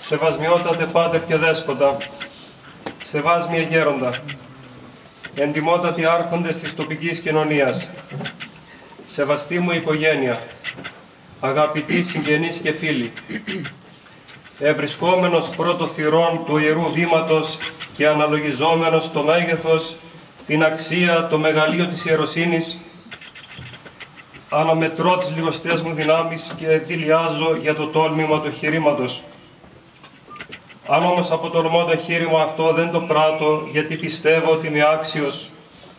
Σεβασμιότατε Πάτερ και Δέσποτα, σεβάσμια γέροντα, εντιμότατοι άρχοντες της τοπικής κοινωνίας, σεβαστή μου οικογένεια, αγαπητοί συγγενείς και φίλοι, ευρισκόμενος πρώτο θυρών του Ιερού Βήματος και αναλογιζόμενος το μέγεθος, την αξία, το μεγαλείο της ιεροσύνης, αναμετρώ τις λιγοστές μου δυνάμεις και δηλιάζω για το τόλμημα του εγχειρήματος. Αν όμως αποτολμώ το εγχείρημα αυτό δεν το πράττω, γιατί πιστεύω ότι είμαι άξιος.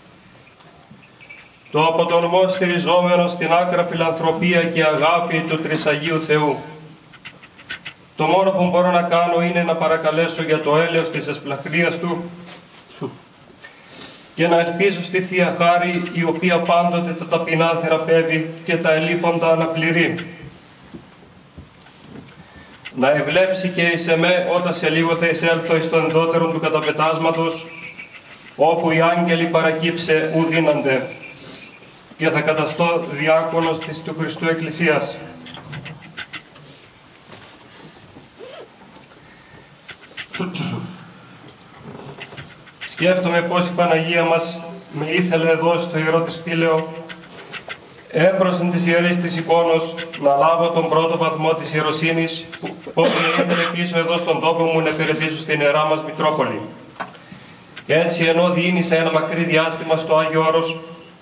Το αποτολμώ στηριζόμενο στην άκρα φιλανθρωπία και αγάπη του Τρισαγίου Θεού. Το μόνο που μπορώ να κάνω είναι να παρακαλέσω για το έλεος της εσπλαχνίας Του και να ελπίζω στη Θεία Χάρη, η οποία πάντοτε τα ταπεινά θεραπεύει και τα ελείποντα αναπληρεί. Να ευλέψει και εις εμέ όταν σε λίγο θα εισέλθω εις το ενδότερον του καταπετάσματος, όπου οι άγγελοι παρακύψε ου δύνανται, και θα καταστώ διάκονος της του Χριστού Εκκλησίας. Σκέφτομαι πως η Παναγία μας με ήθελε εδώ στο Ιερό της Πήλαιο, έμπροσθεν της Ιερής της εικόνος, να λάβω τον πρώτο βαθμό της ιεροσύνης, που με ήθελε πίσω εδώ στον τόπο μου να υπηρετήσω στην Ιερά μας Μητρόπολη. Έτσι, ενώ διήνυσα ένα μακρύ διάστημα στο Άγιο Όρος,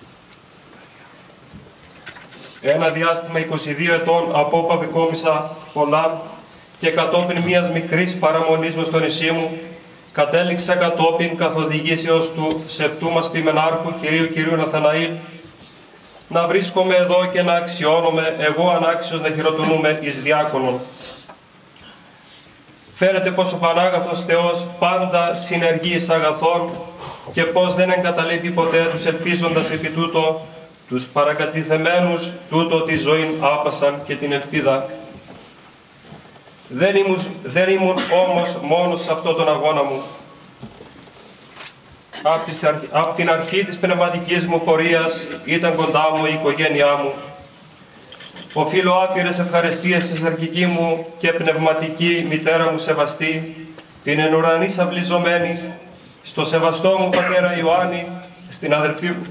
ένα διάστημα 22 ετών από όπου απεικόμισα πολλά και κατόπιν μιας μικρής παραμονής μου στο νησί μου, κατέληξα κατόπιν καθοδηγήσεως του σεπτού μας ποιμενάρχου κυρίου Ναθαναήλ, να βρίσκομαι εδώ και να αξιώνομαι, εγώ ανάξιος να χειροτονούμε εις διάκονον. Φαίνεται πως ο Πανάγαθος Θεός πάντα συνεργεί εις αγαθόν και πως δεν εγκαταλείπει ποτέ τους ελπίζοντας επί τούτο, τους παρακατηθεμένους τούτο τη ζωή άπασαν και την ελπίδα. Δεν ήμουν όμως μόνος σε αυτόν τον αγώνα μου. Από την αρχή της πνευματικής μου πορείας ήταν κοντά μου η οικογένειά μου. Οφείλω άπειρες ευχαριστίες στη σαρκική μου και πνευματική μητέρα μου σεβαστή, την εν ουρανή σαυλιζομένη, στο σεβαστό μου πατέρα Ιωάννη, στην αδελφή μου.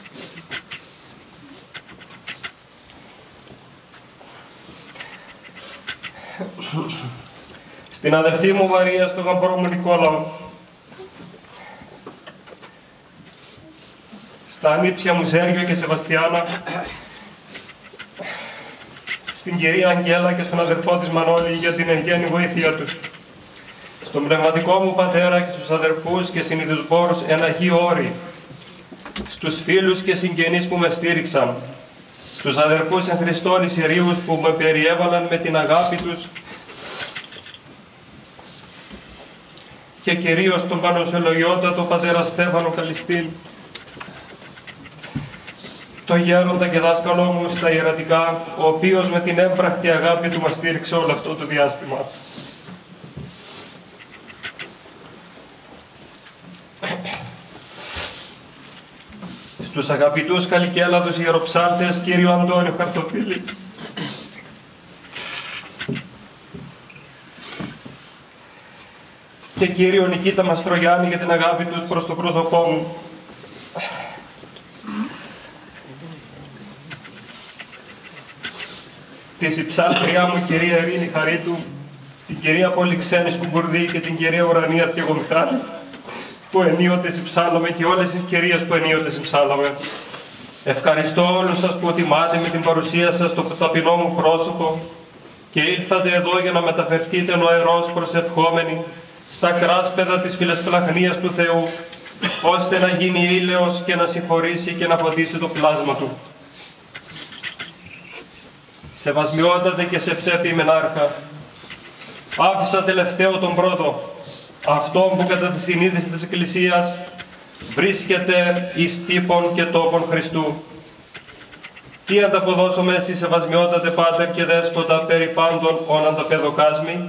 Στην αδελφή μου Μαρία, στον γαμπρό μου Νικόλαο, στα ανήψια μου Σέργιο και Σεβαστιάνα, στην κυρία Αγγέλα και στον αδερφό της Μανώλη για την εν γέννη βοήθεια τους, στον πνευματικό μου πατέρα και στους αδερφούς και συνειδησπόρους εν Αγίου Όρη, στους φίλους και συγγενείς που με στήριξαν, στους αδερφούς εν Χριστόν Ισηρίους που με περιέβαλαν με την αγάπη τους και κυρίως τον Πανοσελογιότατο πατέρα Στέφανο Καλιστήλ, το γέροντα και δάσκαλό μου στα ιερατικά, ο οποίος με την έμπρακτη αγάπη του μας στήριξε όλο αυτό το διάστημα. Στους αγαπητούς Καλικέλαδους ιεροψάλτες, κύριο Αντώνιο Χαρτοφίλη, και κύριο Νικήτα Μαστρογιάννη για την αγάπη τους προς το πρόσωπό μου. Της υψάλτριά μου κυρία Ειρήνη Χαρίτου, την κυρία Πολυξένη Σκουμπουρδή και την κυρία Ουρανία Τιεγομιχάλη, που ενίοτε υψάλαμε, και όλες τις κυρίες που ενίοτε υψάλαμε. Ευχαριστώ όλους σας που τιμάτε με την παρουσία σας στο ταπεινό μου πρόσωπο και ήλθατε εδώ για να μεταφερθείτε νοερός προσευχόμενοι στα κράσπεδα της φιλεσπλαχνίας του Θεού, ώστε να γίνει ήλαιος και να συγχωρήσει και να φωτίσει το πλάσμα Του. Σεβασμιότατε και σεπτέ ποιμενάρχα, άφησα τελευταίο τον πρώτο, αυτόν που κατά τη συνείδηση της Εκκλησίας βρίσκεται εις τύπων και τόπων Χριστού. Τι ανταποδώσουμε εσείς, σεβασμιότατε Πάτερ και Δέσποτα, περί πάντων όναν τα παιδοκάσμη?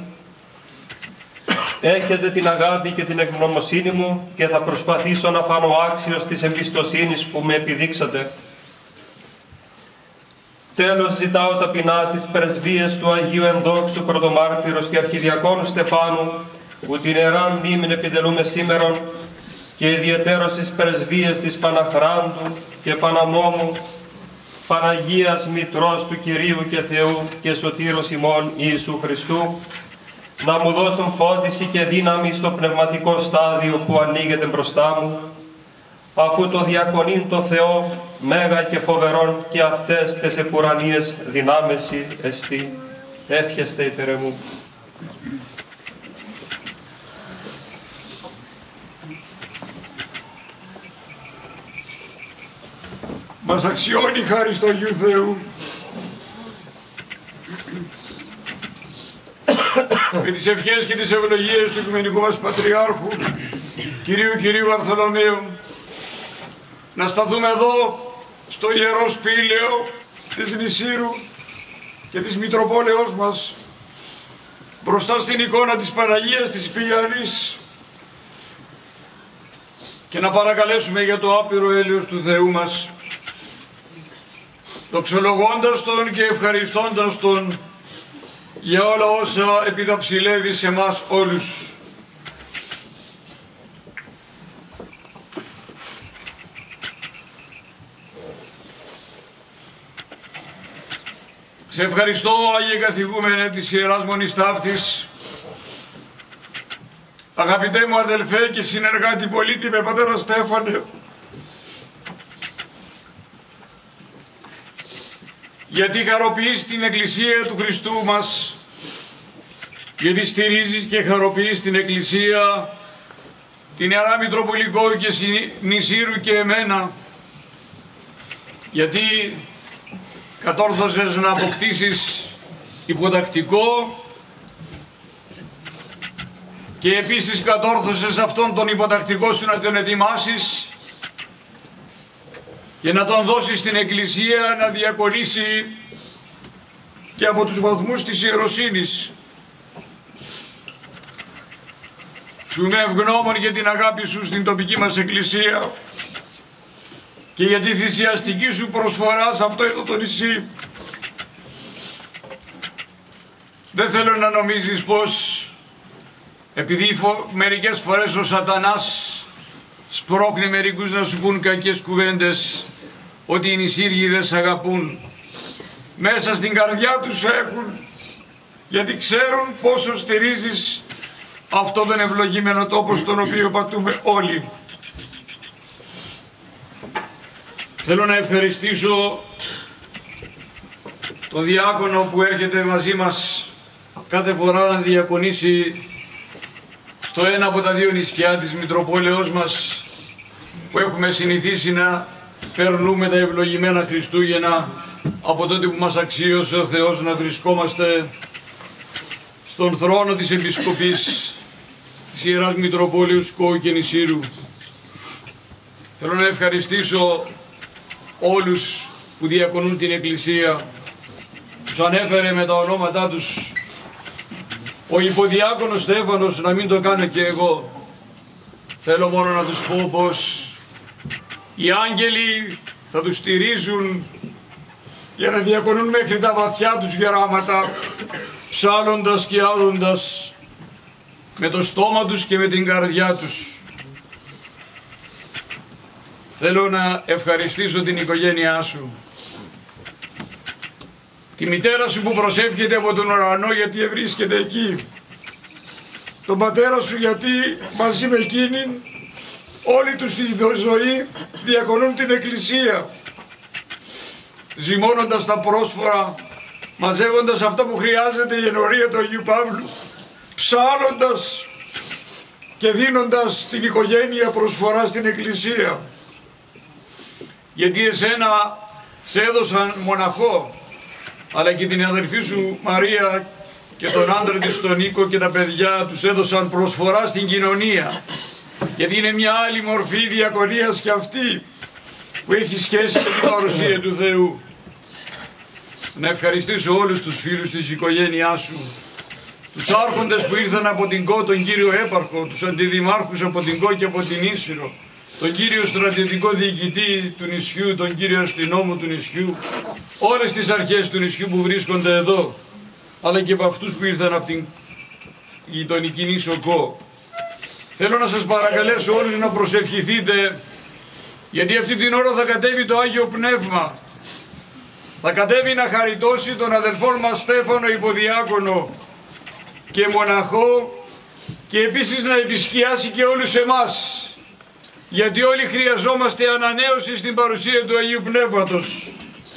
Έχετε την αγάπη και την ευγνωμοσύνη μου και θα προσπαθήσω να φανώ άξιος της εμπιστοσύνης που με επιδείξατε. Τέλος ζητάω ταπεινά τις πρεσβείες του Αγίου Ενδόξου Πρωτομάρτυρος και Αρχιδιακόνου Στεφάνου, που την ιεράν μνήμην επιτελούμε σήμερον, και ιδιαιτέρως τις πρεσβείες της Παναχράντου και Παναμόμου, Παναγίας Μητρός του Κυρίου και Θεού και Σωτήρος ημών Ιησού Χριστού, να μου δώσουν φώτιση και δύναμη στο πνευματικό στάδιο που ανοίγεται μπροστά μου, αφού το διακονήν το Θεό μέγα και φοβερόν και αυτές τες επουρανίες δυνάμεση εστί. Εύχεστε υπέρ μου. Μας αξιώνει χάρη στο Αγίου Θεού με τις ευχές και τις ευλογίες του Οικουμενικού μας Πατριάρχου Κυρίου Βαρθολομαίου να σταθούμε εδώ στο Ιερό Σπήλαιο της Νησήρου και της Μητροπόλεως μας μπροστά στην εικόνα της Παναγίας της Πηγιανής και να παρακαλέσουμε για το άπειρο έλεος του Θεού μας, δοξολογώντας Τον και ευχαριστώντας Τον για όλα όσα επιδαψιλεύει σε μας όλους. Σε ευχαριστώ, Άγιε Καθηγούμενε της Ιεράς Μονής Ταύτης, αγαπητέ μου αδελφέ και συνεργάτη πολύτιμε Πατέρα Στέφανε, γιατί χαροποιείς την Εκκλησία του Χριστού μας, γιατί στηρίζεις και χαροποιείς την Εκκλησία, την Ιερά Μητροπολικό και Νησήρου και εμένα, γιατί κατόρθωσες να αποκτήσεις υποτακτικό και επίσης κατόρθωσες αυτόν τον υποτακτικό σου να τον ετοιμάσεις και να τον δώσεις στην Εκκλησία να διακονήσει και από τους βαθμούς της ιεροσύνης. Σου είμαι ευγνώμων για την αγάπη σου στην τοπική μας Εκκλησία και για τη θυσιαστική σου προσφορά σε αυτό εδώ το νησί. Δεν θέλω να νομίζεις πως επειδή μερικές φορές ο σατανάς σπρώχνει μερικούς να σου πούν κακές κουβέντες, ότι οι νησίριοι δεν σ' αγαπούν. Μέσα στην καρδιά τους έχουν, γιατί ξέρουν πόσο στηρίζεις αυτόν τον ευλογημένο τόπο στον οποίο πατούμε όλοι. Θέλω να ευχαριστήσω τον διάκονο που έρχεται μαζί μας κάθε φορά να διακονήσει στο ένα από τα δύο νησιά της Μητροπόλεως μας, που έχουμε συνηθίσει να περνούμε τα ευλογημένα Χριστούγεννα από τότε που μας αξίωσε ο Θεός να βρισκόμαστε στον θρόνο της Επισκοπής της Ιεράς Μητροπόλεως Κόου και Νησήρου. Θέλω να ευχαριστήσω όλους που διακονούν την Εκκλησία. Τους ανέφερε με τα ονόματά τους ο υποδιάκονος Στέφανος, να μην το κάνω και εγώ. Θέλω μόνο να τους πω πως οι άγγελοι θα τους στηρίζουν για να διακονούν μέχρι τα βαθιά τους γεράματα, ψάλλοντας και άδοντας με το στόμα τους και με την καρδιά τους. Θέλω να ευχαριστήσω την οικογένειά σου, τη μητέρα σου που προσεύχεται από τον ουρανό γιατί ευρίσκεται εκεί, τον πατέρα σου γιατί μαζί με εκείνη όλοι τους στη ζωή διακονούν την Εκκλησία, ζυμώνοντας τα πρόσφορα, μαζεύοντας αυτά που χρειάζεται η ενορία του Αγίου Παύλου, ψάλλοντας και δίνοντας την οικογένεια προσφορά στην Εκκλησία. Γιατί εσένα σε έδωσαν μοναχό, αλλά και την αδελφή σου Μαρία και τον άντρα της τον Νίκο και τα παιδιά τους έδωσαν προσφορά στην κοινωνία. Γιατί είναι μια άλλη μορφή διακονίας και αυτή που έχει σχέση με την παρουσία του Θεού. Να ευχαριστήσω όλους τους φίλους της οικογένειάς σου, τους άρχοντες που ήρθαν από την ΚΟ, τον κύριο Έπαρχο, τους αντιδημάρχους από την ΚΟ και από την Ίσυρο, τον κύριο στρατιωτικό διοικητή του νησιού, τον κύριο αστυνόμο του νησιού, όλες τις αρχές του νησιού που βρίσκονται εδώ, αλλά και από αυτούς που ήρθαν από την γειτονική νήσο Κο. Θέλω να σας παρακαλέσω όλους να προσευχηθείτε, γιατί αυτή την ώρα θα κατέβει το Άγιο Πνεύμα. Θα κατέβει να χαριτώσει τον αδελφόν μας Στέφανο Υποδιάκονο και μοναχό, και επίσης να επισκιάσει και όλους εμάς, γιατί όλοι χρειαζόμαστε ανανέωση στην παρουσία του Αγίου Πνεύματος.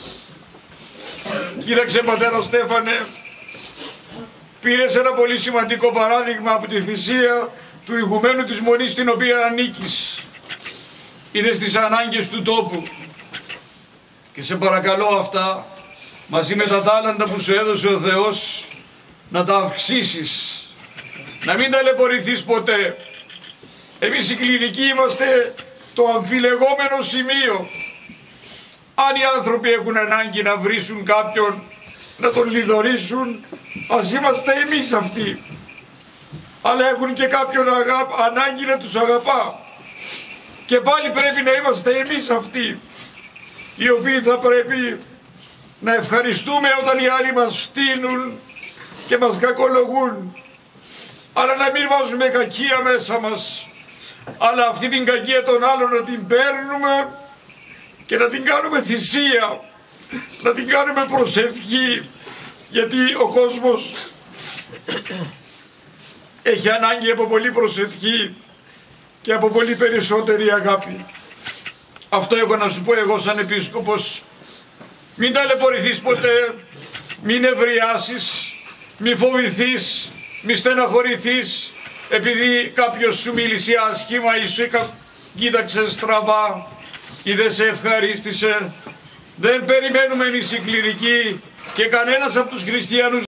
Κοίταξε πατέρα Στέφανε, πήρες ένα πολύ σημαντικό παράδειγμα από τη θυσία του ηγουμένου της Μονής στην οποία ανήκεις. Είδες τις ανάγκες του τόπου και σε παρακαλώ αυτά, μαζί με τα τάλαντα που σου έδωσε ο Θεός, να τα αυξήσεις, να μην ταλαιπωρηθείς ποτέ. Εμείς οι κληρικοί είμαστε το αμφιλεγόμενο σημείο. Αν οι άνθρωποι έχουν ανάγκη να βρίσουν κάποιον, να τον λιδωρήσουν, ας είμαστε εμείς αυτοί. Αλλά έχουν και κάποιον ανάγκη να τους αγαπά. Και πάλι πρέπει να είμαστε εμείς αυτοί, οι οποίοι θα πρέπει να ευχαριστούμε όταν οι άλλοι μας φτύνουν και μας κακολογούν, αλλά να μην βάζουμε κακία μέσα μας, αλλά αυτή την κακία των άλλων να την παίρνουμε και να την κάνουμε θυσία, να την κάνουμε προσευχή, γιατί ο κόσμος έχει ανάγκη από πολύ προσευχή και από πολύ περισσότερη αγάπη. Αυτό έχω να σου πω εγώ σαν επίσκοπος. Μην ταλαιπωρηθείς ποτέ, μην ευριάσεις, μην φοβηθείς, μην στεναχωρηθείς επειδή κάποιος σου μίλησε άσχημα ή σου κοίταξε στραβά ή δεν σε ευχαρίστησε. Δεν περιμένουμε εμείς οι κληρικοί και κανένας από τους χριστιανούς